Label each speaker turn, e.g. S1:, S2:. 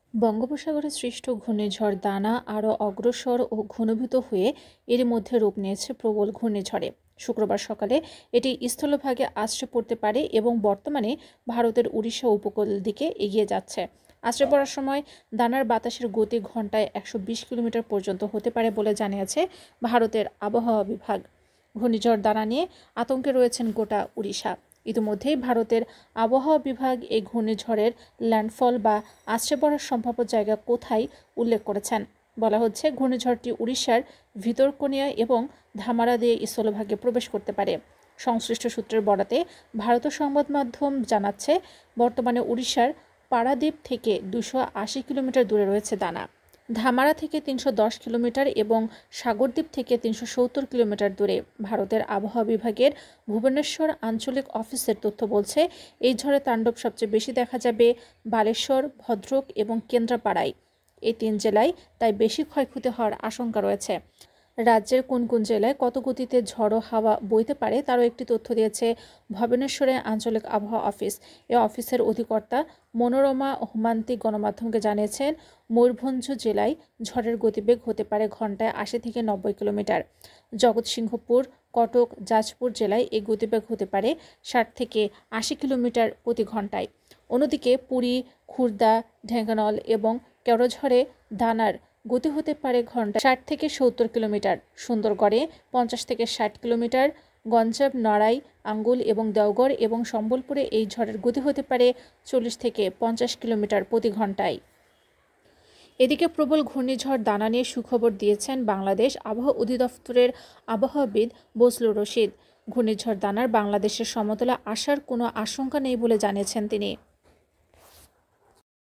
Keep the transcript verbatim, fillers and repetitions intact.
S1: বঙ্গোপসাগরে সৃষ্ট ঘূর্ণিঝড় দানা আরও অগ্রসর ও ঘনীভূত হয়ে এর মধ্যে রূপ নিয়েছে প্রবল ঘূর্ণিঝড়ে। শুক্রবার সকালে এটি স্থলভাগে আছড়ে পড়তে পারে এবং বর্তমানে ভারতের উড়িষ্যা উপকূল দিকে এগিয়ে যাচ্ছে। আছড়ে পড়ার সময় দানার বাতাসের গতি ঘন্টায় একশো বিশ কিলোমিটার পর্যন্ত হতে পারে বলে জানিয়েছে ভারতের আবহাওয়া বিভাগ। ঘূর্ণিঝড় দানা নিয়ে আতঙ্কে রয়েছেন গোটা উড়িষ্যা। ইতিমধ্যেই ভারতের আবহাওয়া বিভাগ এই ঘূর্ণিঝড়ের ল্যান্ডফল বা আছড়ে পড়ার সম্ভাব্য জায়গা কোথায় উল্লেখ করেছেন। বলা হচ্ছে, ঘূর্ণিঝড়টি উড়িষ্যার ভিতরকনিয়া এবং ধামারা দিয়ে স্থলভাগে প্রবেশ করতে পারে। সংশ্লিষ্ট সূত্রের বরাতে ভারতীয় সংবাদ মাধ্যম জানাচ্ছে, বর্তমানে উড়িষ্যার পারাদ্বীপ থেকে দুশো আশি কিলোমিটার দূরে রয়েছে দানা। ধামারা থেকে তিনশো দশ কিলোমিটার এবং সাগরদ্বীপ থেকে তিনশো সত্তর কিলোমিটার দূরে। ভারতের আবহাওয়া বিভাগের ভুবনেশ্বর আঞ্চলিক অফিসের তথ্য বলছে, এই ঝড়ের তাণ্ডব সবচেয়ে বেশি দেখা যাবে বালেশ্বর, ভদ্রক এবং কেন্দ্রাপাড়ায়। এই তিন জেলায় তাই বেশি ক্ষয়ক্ষতি হওয়ার আশঙ্কা রয়েছে। রাজ্যের কোন কোন জেলায় কত গতিতে ঝড়ো হাওয়া বইতে পারে তারও একটি তথ্য দিয়েছে ভুবনেশ্বরের আঞ্চলিক আবহাওয়া অফিস। এ অফিসের অধিকর্তা মনোরমা হোমান্তি গণমাধ্যমকে জানিয়েছেন, ময়ূরভঞ্জ জেলায় ঝড়ের গতিবেগ হতে পারে ঘন্টায় আশি থেকে নব্বই কিলোমিটার। জগৎসিংহপুর, কটক, যাজপুর জেলায় এই গতিবেগ হতে পারে ষাট থেকে আশি কিলোমিটার প্রতি ঘন্টায়। অন্যদিকে পুরী, খুর্দা, ঢেঙ্কানাল এবং কেওড়াঝড়ে দানার গতি হতে পারে ঘন্টায় ষাট থেকে সত্তর কিলোমিটার। সুন্দরগড়ে পঞ্চাশ থেকে ষাট কিলোমিটার। গঞ্জাম, নড়াই, আঙ্গুল এবং দেওঘর এবং সম্বলপুরে এই ঝড়ের গতি হতে পারে চল্লিশ থেকে পঞ্চাশ কিলোমিটার প্রতি ঘন্টায়। এদিকে প্রবল ঘূর্ণিঝড় দানা নিয়ে সুখবর দিয়েছেন বাংলাদেশ আবহাওয়া অধিদপ্তরের আবহাওয়াবিদ বজলুর রশিদ। ঘূর্ণিঝড় দানার বাংলাদেশের সমতলে আসার কোনো আশঙ্কা নেই বলে জানিয়েছেন তিনি।